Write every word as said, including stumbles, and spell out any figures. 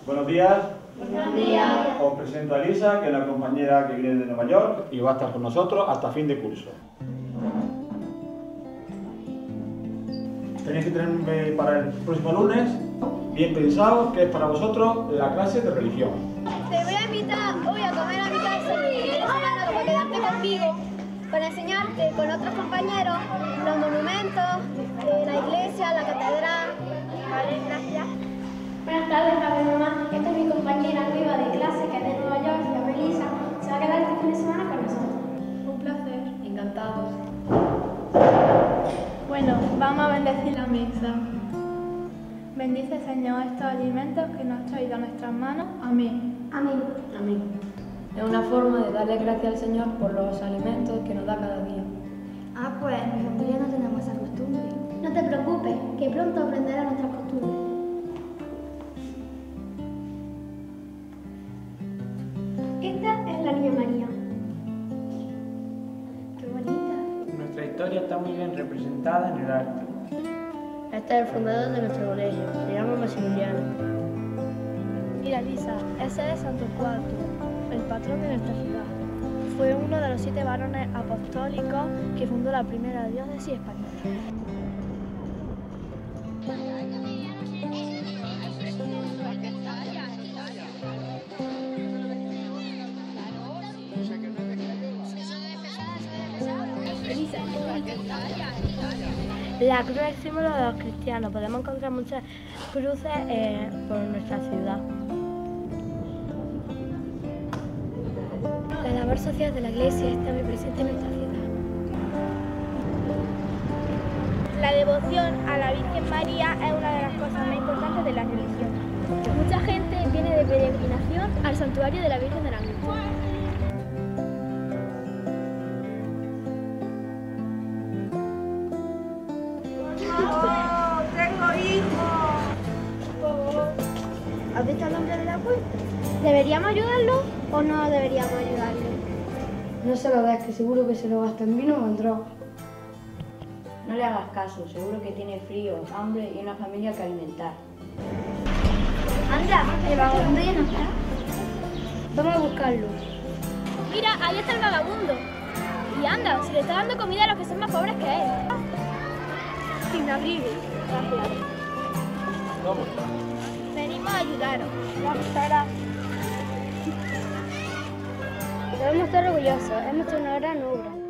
Buenos días. Buenos días. Os presento a Lisa, que es la compañera que viene de Nueva York y va a estar con nosotros hasta fin de curso. Tenéis que tener para el próximo lunes bien pensado que es para vosotros la clase de religión. Te voy a invitar hoy a comer a mi casa y eres semana para quedarte conmigo, para enseñarte con otros compañeros los monumentos, eh, la iglesia, la catedral. Vale, gracias. Buenas tardes, padre y mamá. Esta es mi compañera nueva de clase que es de Nueva York, se llama Elisa. Se va a quedar este fin de semana con nosotros. Un placer. Encantados. Bueno, vamos a bendecir la mesa. Bendice, Señor, estos alimentos que nos has traído a nuestras manos. Amén. Amén. Amén. Es una forma de darle gracias al Señor por los alimentos que nos da cada día. Ah, pues en mi familia no tenemos esa costumbre. No te preocupes, que pronto aprenderás nuestras costumbres. Esta es la Niña María. Qué bonita. Nuestra historia está muy bien representada en el arte. Este es el fundador de nuestro colegio, se llama Maximiliano. Mira, Lisa, ese es Santo Cuarto, el patrón de nuestra ciudad. Fue uno de los siete varones apostólicos que fundó la primera diócesis española. La cruz es símbolo de los cristianos. Podemos encontrar muchas cruces eh, por nuestra ciudad. La labor social de la iglesia está muy presente en nuestra ciudad. La devoción a la Virgen María es una de las cosas más importantes de la religión. Mucha gente viene de peregrinación al santuario de la Virgen de la Angustia. ¿Has visto al hombre de la puerta? ¿Deberíamos ayudarlo o no deberíamos ayudarlo? No se lo des, que seguro que se lo gasta en vino o en droga. No le hagas caso, seguro que tiene frío, hambre y una familia que alimentar. Anda, el vagabundo ya no está. Vamos a buscarlo. Mira, ahí está el vagabundo. Y anda, se le está dando comida a los que son más pobres que él. Sin abrigo. Gracias. ¿Cómo está? Venimos a ayudaros. Gracias. Debemos estar orgullosos, hemos hecho una gran obra.